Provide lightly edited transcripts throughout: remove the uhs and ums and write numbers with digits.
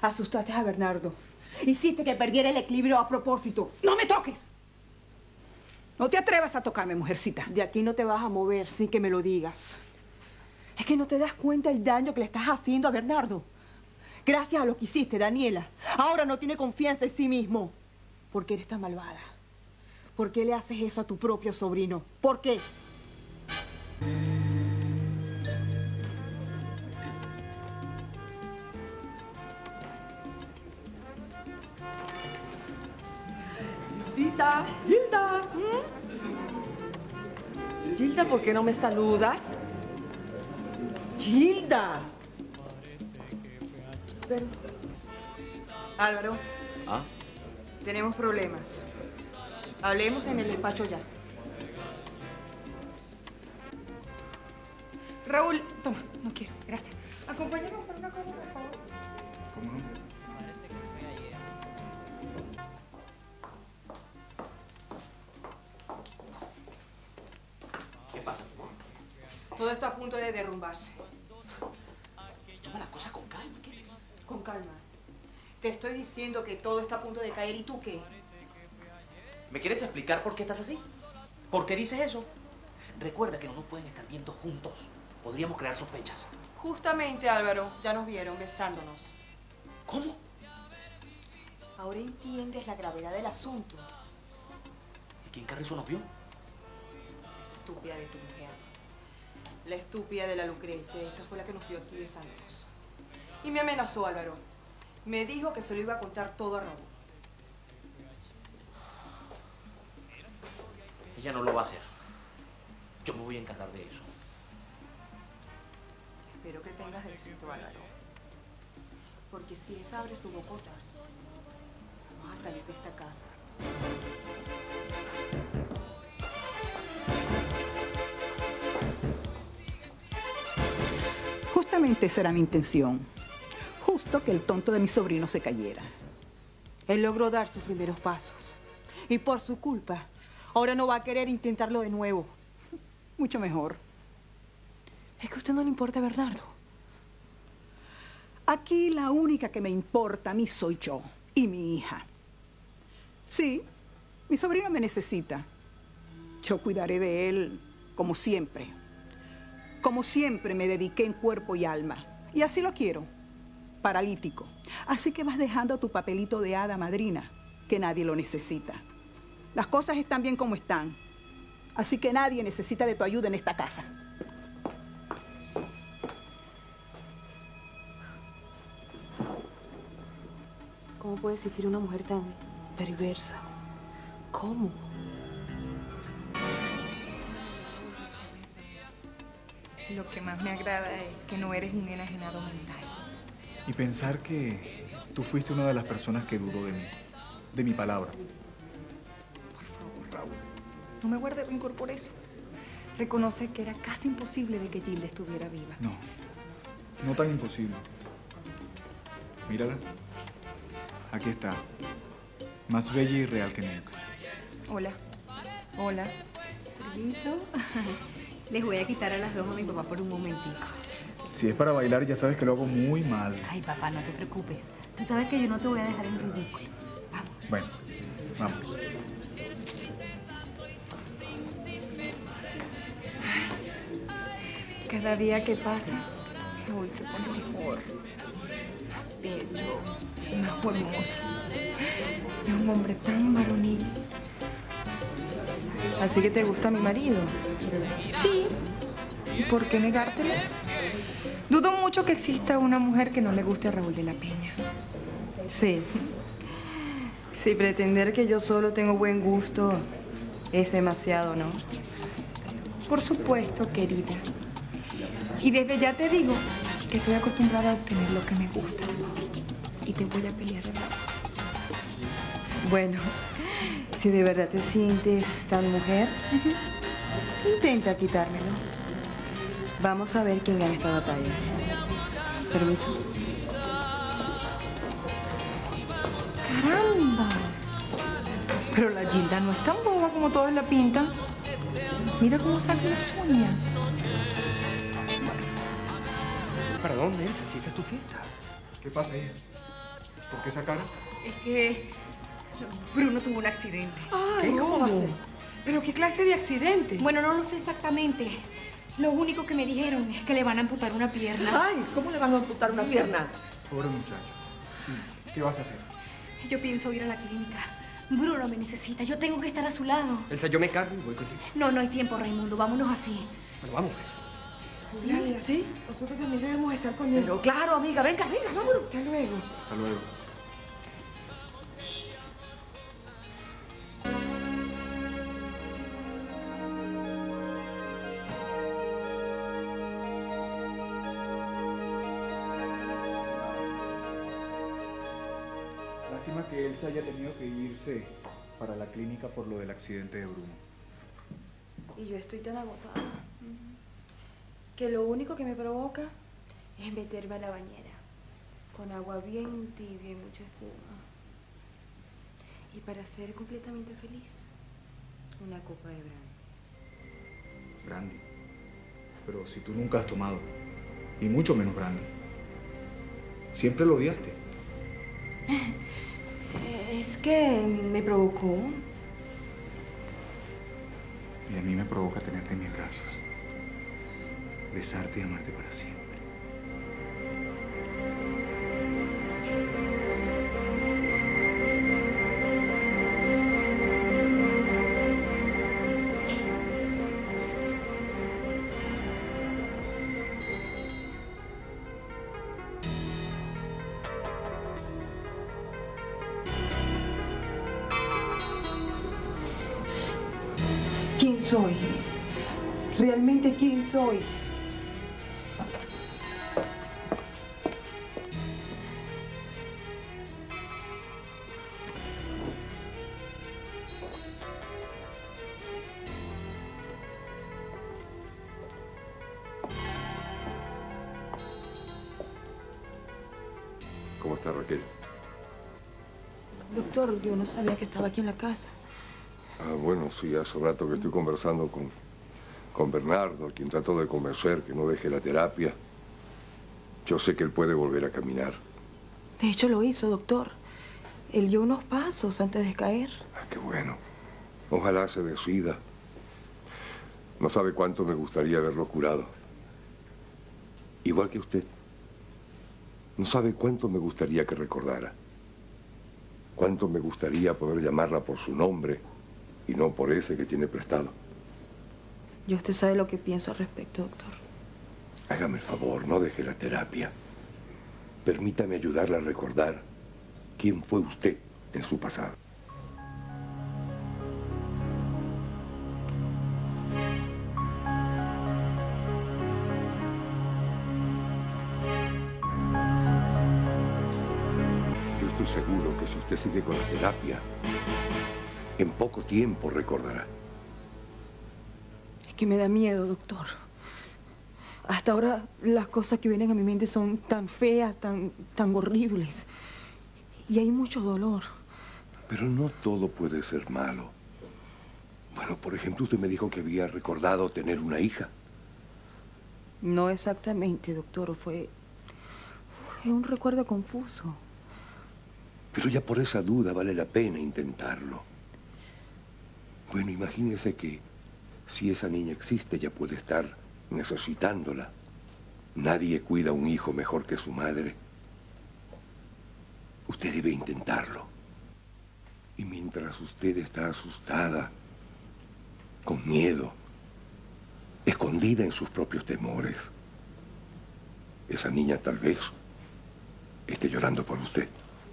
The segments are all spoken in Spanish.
Asustaste a Bernardo. Hiciste que perdiera el equilibrio a propósito. ¡No me toques! No te atrevas a tocarme, mujercita. De aquí no te vas a mover sin que me lo digas. Es que no te das cuenta del daño que le estás haciendo a Bernardo. Gracias a lo que hiciste, Daniela. Ahora no tiene confianza en sí mismo. ¿Por qué eres tan malvada? ¿Por qué le haces eso a tu propio sobrino? ¿Por qué? Gilda, Gilda. Gilda, ¿por qué no me saludas? Gilda. Pero... Álvaro. ¿Ah? Tenemos problemas. Hablemos en el despacho ya. Raúl, toma, no quiero, gracias. Acompáñame por una cosa, por favor. ¿Cómo no? ¿Qué pasa, amor? Todo está a punto de derrumbarse. Toma las cosas con calma, ¿qué es? Con calma. Te estoy diciendo que todo está a punto de caer. ¿Y tú qué? ¿Me quieres explicar por qué estás así? ¿Por qué dices eso? Recuerda que no nos pueden estar viendo juntos. Podríamos crear sospechas. Justamente, Álvaro, ya nos vieron besándonos. ¿Cómo? Ahora entiendes la gravedad del asunto. ¿Y quién Carrizo nos vio? La estúpida de tu mujer. La estúpida de la Lucrecia. Esa fue la que nos vio aquí besándonos. Y me amenazó, Álvaro. Me dijo que se lo iba a contar todo a Raúl. Ella no lo va a hacer. Yo me voy a encargar de eso. Espero que tengas éxito, Álvaro. Porque si esa abre su bocota, vamos a salir de esta casa. Justamente esa era mi intención. Justo que el tonto de mi sobrino se cayera. Él logró dar sus primeros pasos. Y por su culpa, ahora no va a querer intentarlo de nuevo. Mucho mejor. Es que a usted no le importa a Bernardo. Aquí la única que me importa a mí soy yo y mi hija. Sí, mi sobrino me necesita. Yo cuidaré de él como siempre. Como siempre me dediqué en cuerpo y alma. Y así lo quiero. Paralítico. Así que vas dejando tu papelito de hada madrina, que nadie lo necesita. Las cosas están bien como están. Así que nadie necesita de tu ayuda en esta casa. ¿Cómo puede existir una mujer tan perversa? ¿Cómo? Lo que más me agrada es que no eres un enajenado mental. Y pensar que tú fuiste una de las personas que dudó de mí, de mi palabra. Por favor, Raúl, no me guardes rencor por eso. Reconoce que era casi imposible de que Gilda estuviera viva. No, no tan imposible. Mírala. Aquí está. Más bella y real que nunca. Hola. Hola. Permiso. Les voy a quitar a las dos a mi papá por un momentito. Si es para bailar, ya sabes que lo hago muy mal. Ay, papá, no te preocupes. Tú sabes que yo no te voy a dejar en ridículo. Vamos. Bueno, vamos. Cada día que pasa, Raúl se pone mejor. Más bello, más hermoso. Es un hombre tan varonil. ¿Así que te gusta mi marido? Sí. ¿Y por qué negártelo? Dudo mucho que exista una mujer que no le guste a Raúl de la Peña. Sí. Si pretender que yo solo tengo buen gusto es demasiado, ¿no? Por supuesto, querida. Y desde ya te digo que estoy acostumbrada a obtener lo que me gusta. Y te voy a pelear. Bueno, si de verdad te sientes tan mujer, intenta quitármelo. Vamos a ver quién gana esta batalla. Permiso. ¡Caramba! Pero la Gilda no es tan boba como todos la pintan. Mira cómo saca las uñas. ¿Para dónde, Elsa? Si esta es tu fiesta. ¿Qué pasa ahí? ¿Por qué esa cara? Es que Bruno tuvo un accidente. Ay, ¿cómo va a ser? ¿Pero qué clase de accidente? Bueno, no lo sé exactamente. Lo único que me dijeron es que le van a amputar una pierna. Ay, ¿cómo le van a amputar una pierna? Pobre muchacho. ¿Qué vas a hacer? Yo pienso ir a la clínica. Bruno me necesita. Yo tengo que estar a su lado. Elsa, yo me cargo y voy contigo. No, no hay tiempo, Raimundo. Vámonos así. Bueno, vamos. Eulalia, ¿sí? Nosotros también debemos estar con él. Pero claro, amiga, venga, venga, vámonos. Hasta luego. Hasta luego. Lástima que Elsa haya tenido que irse para la clínica por lo del accidente de Bruno. Y yo estoy tan agotada que lo único que me provoca es meterme a la bañera con agua bien tibia y mucha espuma. Y para ser completamente feliz, una copa de brandy. Brandy. Pero si tú nunca has tomado, y mucho menos brandy. Siempre lo odiaste. Es que me provocó. Y a mí me provoca tenerte en mis brazos. Besarte y amarte para siempre. ¿Quién soy? ¿Realmente quién soy? ¿Cómo está Raquel? Doctor, yo no sabía que estaba aquí en la casa. Ah, bueno, sí, hace rato que estoy conversando con Bernardo, a quien trato de convencer que no deje la terapia. Yo sé que él puede volver a caminar. De hecho, lo hizo, doctor. Él dio unos pasos antes de caer. Ah, qué bueno. Ojalá se decida. No sabe cuánto me gustaría haberlo curado. Igual que usted. No sabe cuánto me gustaría que recordara. Cuánto me gustaría poder llamarla por su nombre y no por ese que tiene prestado. Y usted sabe lo que pienso al respecto, doctor. Hágame el favor, no deje la terapia. Permítame ayudarla a recordar quién fue usted en su pasado. Yo estoy seguro que si usted sigue con la terapia, en poco tiempo recordará. Es que me da miedo, doctor. Hasta ahora las cosas que vienen a mi mente son tan feas, tan horribles. Y hay mucho dolor. Pero no todo puede ser malo. Bueno, por ejemplo, usted me dijo que había recordado tener una hija. No exactamente, doctor. Fue un recuerdo confuso. Pero ya por esa duda vale la pena intentarlo. Bueno, imagínese que si esa niña existe, ya puede estar necesitándola. Nadie cuida a un hijo mejor que su madre. Usted debe intentarlo. Y mientras usted está asustada, con miedo, escondida en sus propios temores, esa niña tal vez esté llorando por usted.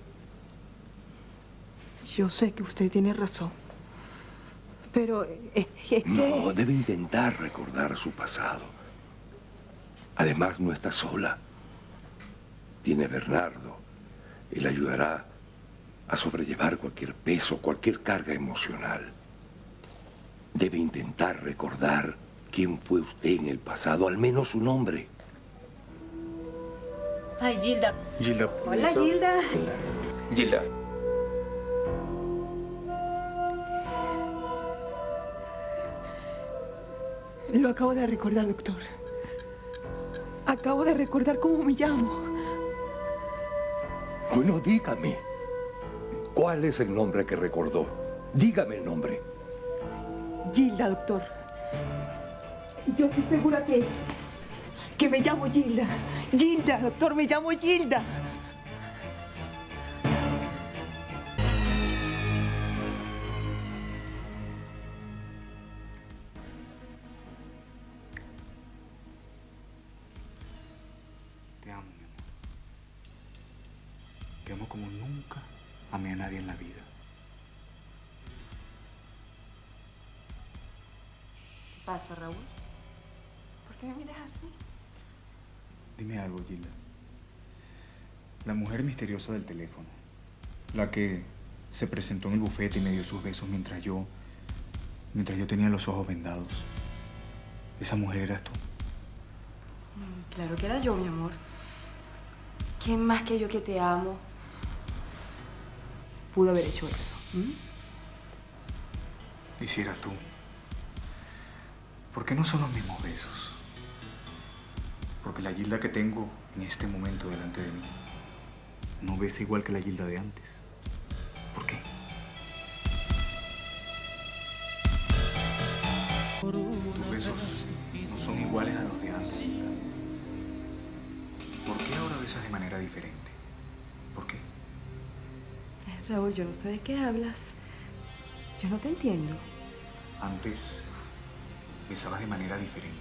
Yo sé que usted tiene razón. Pero es que... No, debe intentar recordar su pasado. Además, no está sola. Tiene a Bernardo. Él ayudará a sobrellevar cualquier peso, cualquier carga emocional. Debe intentar recordar quién fue usted en el pasado, al menos su nombre. Ay, Gilda. Gilda. Hola, Gilda. Gilda. Lo acabo de recordar, doctor. Acabo de recordar cómo me llamo. Bueno, dígame. ¿Cuál es el nombre que recordó? Dígame el nombre. Gilda, doctor. Yo estoy segura que me llamo Gilda. Gilda, doctor, me llamo Gilda. Te amo, mi amor. Te amo como nunca amé a nadie en la vida. ¿Qué pasa, Raúl? ¿Por qué me miras así? Dime algo, Gilda. La mujer misteriosa del teléfono, la que se presentó en el bufete y me dio sus besos mientras yo tenía los ojos vendados. Esa mujer eras tú. Claro que era yo, mi amor. ¿Quién más que yo que te amo pudo haber hecho eso? ¿Y si eras tú? ¿Por qué no son los mismos besos? Porque la Gilda que tengo en este momento delante de mí no besa igual que la Gilda de antes. ¿Por qué? Tus besos no son iguales a los de antes. ¿Por qué ahora besas de manera diferente? ¿Por qué? Raúl, yo no sé de qué hablas. Yo no te entiendo. Antes besabas de manera diferente.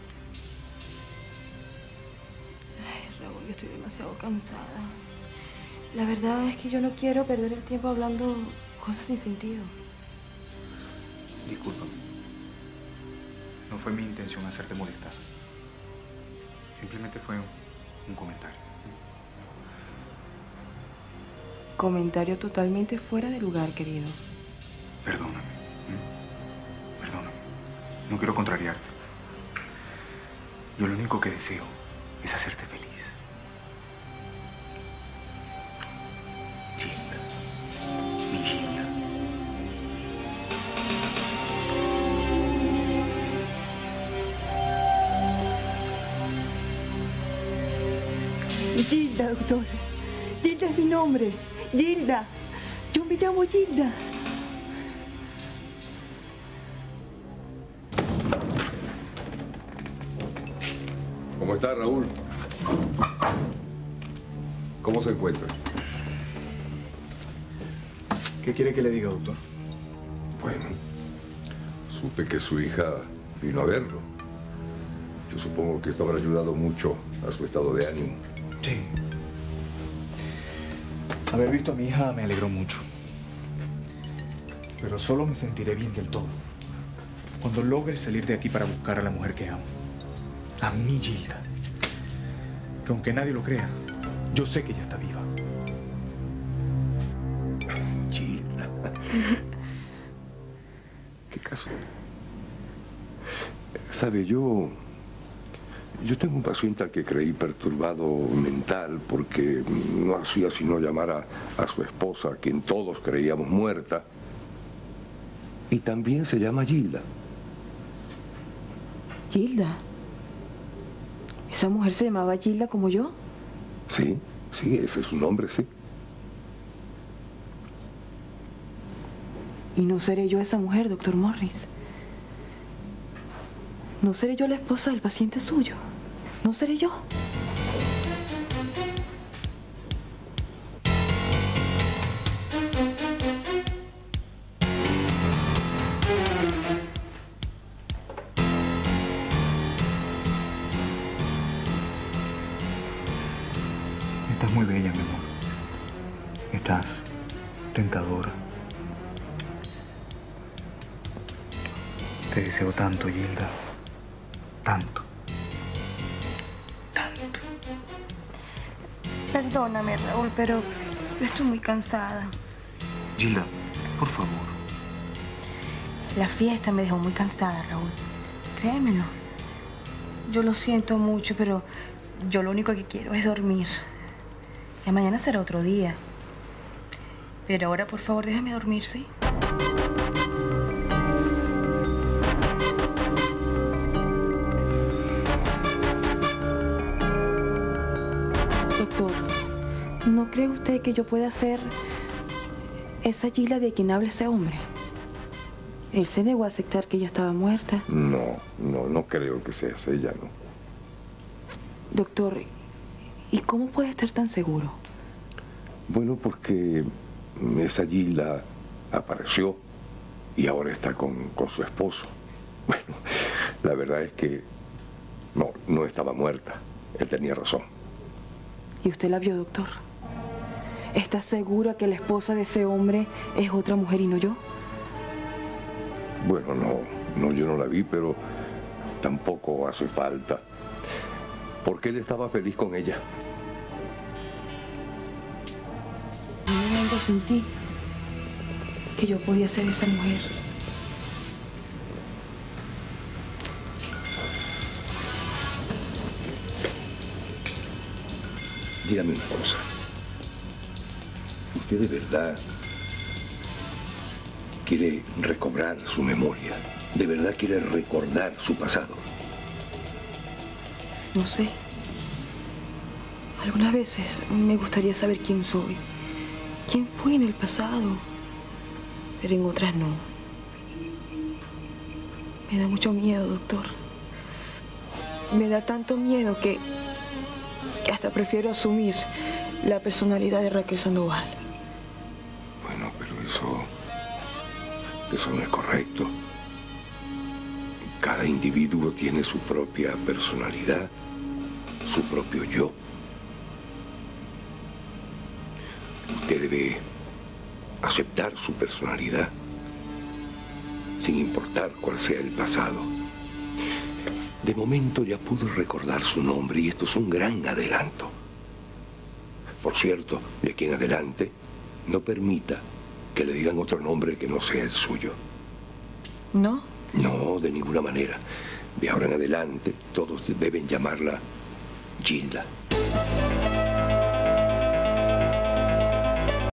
Ay, Raúl, yo estoy demasiado cansada. La verdad es que yo no quiero perder el tiempo hablando cosas sin sentido. Discúlpame. No fue mi intención hacerte molestar. Simplemente fue un comentario. Comentario totalmente fuera de lugar, querido. Perdóname. Perdóname. No quiero contrariarte. Yo lo único que deseo es hacerte feliz. Gilda. Mi Gilda. Gilda, doctor. Gilda es mi nombre. Gilda. Yo me llamo Gilda. ¿Cómo está, Raúl? ¿Cómo se encuentra? ¿Qué quiere que le diga, doctor? Bueno, supe que su hija vino a verlo. Yo supongo que esto habrá ayudado mucho a su estado de ánimo. Sí. Haber visto a mi hija me alegró mucho. Pero solo me sentiré bien del todo cuando logre salir de aquí para buscar a la mujer que amo. A mi Gilda. Que aunque nadie lo crea, yo sé que ella está viva. Gilda. ¿Qué caso? Sabe, yo tengo un paciente al que creí perturbado mental porque no hacía sino llamar a su esposa, a quien todos creíamos muerta. Y también se llama Gilda. ¿Gilda? ¿Esa mujer se llamaba Gilda como yo? Sí, ese es su nombre, sí. ¿Y no seré yo esa mujer, doctor Morris? ¿No seré yo la esposa del paciente suyo? ¿No seré yo? Estás muy bella, mi amor. Estás tentadora. Te deseo tanto, Gilda. Tanto. Tanto. Perdóname, Raúl, pero estoy muy cansada. Gilda, por favor. La fiesta me dejó muy cansada, Raúl. Créemelo. Yo lo siento mucho, pero yo lo único que quiero es dormir. Ya mañana será otro día. Pero ahora, por favor, déjame dormir, ¿sí? Doctor, ¿No cree usted que yo pueda ser esa Gilda de quien habla ese hombre? Él se negó a aceptar que ella estaba muerta. No creo que seas ella, ¿no? Doctor, ¿y cómo puede estar tan seguro? Bueno, porque esa Gilda apareció y ahora está con su esposo. Bueno, la verdad es que no estaba muerta. Él tenía razón. ¿Y usted la vio, doctor? ¿Está segura que la esposa de ese hombre es otra mujer y no yo? Bueno, no, yo no la vi, pero tampoco hace falta. Porque él estaba feliz con ella. En un momento sentí que yo podía ser esa mujer. Dígame una cosa. ¿Usted de verdad quiere recobrar su memoria? ¿De verdad quiere recordar su pasado? No sé. Algunas veces me gustaría saber quién soy. ¿Quién fui en el pasado? Pero en otras no. Me da mucho miedo, doctor. Me da tanto miedo que hasta prefiero asumir la personalidad de Raquel Sandoval. Bueno, pero eso no es correcto. Cada individuo tiene su propia personalidad, su propio yo. Usted debe aceptar su personalidad, sin importar cuál sea el pasado. De momento ya pudo recordar su nombre y esto es un gran adelanto. Por cierto, de aquí en adelante, no permita que le digan otro nombre que no sea el suyo. ¿No? No, de ninguna manera. De ahora en adelante, todos deben llamarla Gilda.